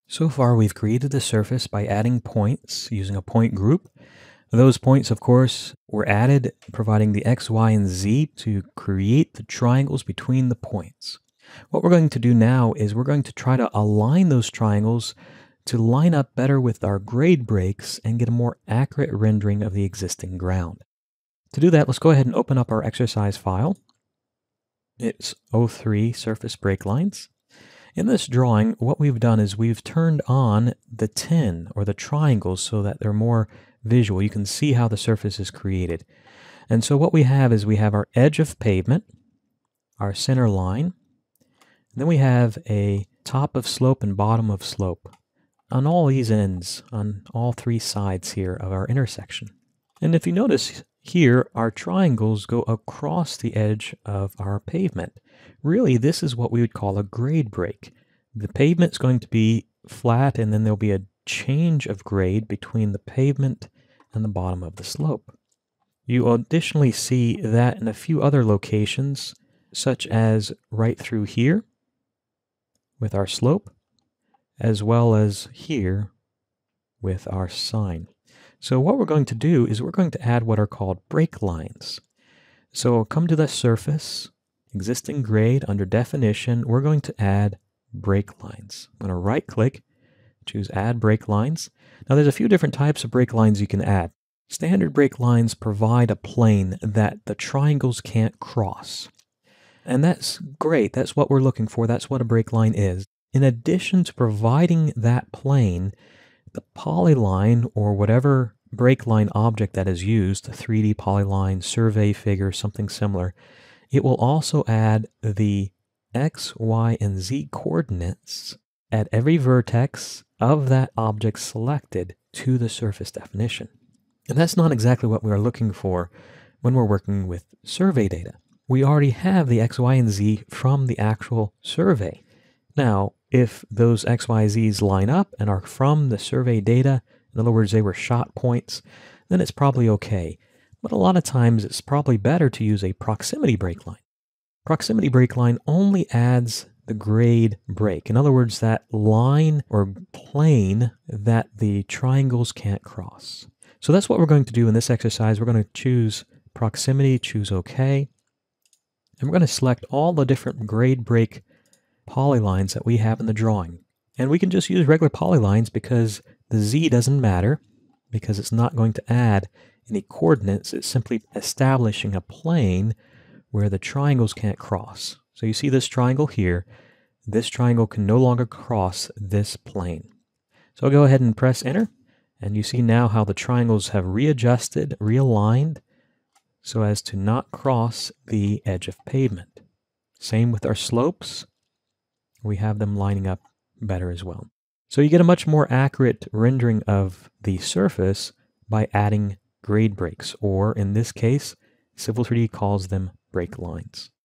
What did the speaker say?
So far, we've created the surface by adding points using a point group. Those points, of course, were added providing the X, Y, and Z to create the triangles between the points. What we're going to do now is we're going to try to align those triangles to line up better with our grade breaks and get a more accurate rendering of the existing ground. To do that, let's go ahead and open up our exercise file. It's O3 surface break lines. In this drawing, what we've done is we've turned on the tin or the triangles so that they're more visual. You can see how the surface is created. And so what we have is we have our edge of pavement, our center line, and then we have a top of slope and bottom of slope on all these ends, on all three sides here of our intersection. And if you notice here, our triangles go across the edge of our pavement. Really, this is what we would call a grade break. The pavement's going to be flat, and then there'll be a change of grade between the pavement and the bottom of the slope. You additionally see that in a few other locations, such as right through here with our slope, as well as here with our sign. So what we're going to do is we're going to add what are called break lines. So we'll come to the surface, existing grade, under definition, we're going to add break lines. I'm going to right click, choose add break lines. Now there's a few different types of break lines you can add. Standard break lines provide a plane that the triangles can't cross. And that's great, that's what we're looking for, that's what a break line is. In addition to providing that plane, the polyline or whatever break line object that is used, a 3D polyline, survey figure, something similar, it will also add the X, Y, and Z coordinates at every vertex of that object selected to the surface definition. And that's not exactly what we are looking for when we're working with survey data. We already have the X, Y, and Z from the actual survey. Now, if those X, Y, Z's line up and are from the survey data, in other words, they were shot points, then it's probably okay. But a lot of times it's probably better to use a proximity break line. Proximity break line only adds the grade break. In other words, that line or plane that the triangles can't cross. So that's what we're going to do in this exercise. We're going to choose proximity, choose OK. And we're going to select all the different grade break polylines that we have in the drawing. And we can just use regular polylines because the Z doesn't matter, because it's not going to add any coordinates. It's simply establishing a plane where the triangles can't cross. So you see this triangle here. This triangle can no longer cross this plane. So I'll go ahead and press enter. And you see now how the triangles have readjusted, realigned, so as to not cross the edge of pavement. Same with our slopes. We have them lining up better as well. So you get a much more accurate rendering of the surface by adding grade breaks, or in this case, Civil 3D calls them break lines.